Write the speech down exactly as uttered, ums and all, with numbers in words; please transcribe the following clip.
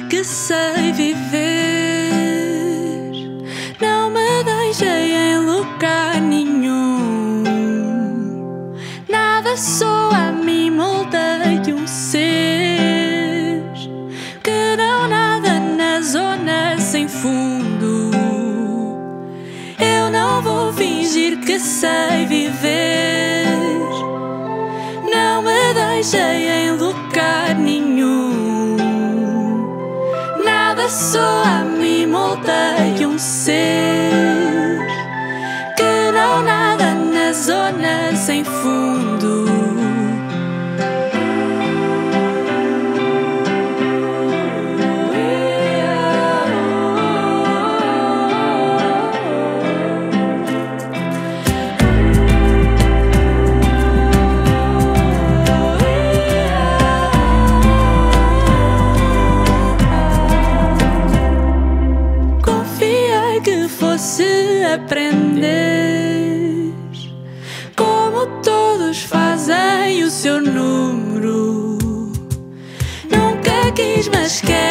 que sei viver. Não me deixei em lugar nenhum. Nada sou a mim, moldei um ser que não nada na zona sem fundo. Eu não vou fingir que sei viver. Não me deixei em lugar nenhum. Nada sou a mim, moldei um ser que não nada na zona sem fundo. Se aprender como todos fazem o seu número. Nunca quis, mas quero.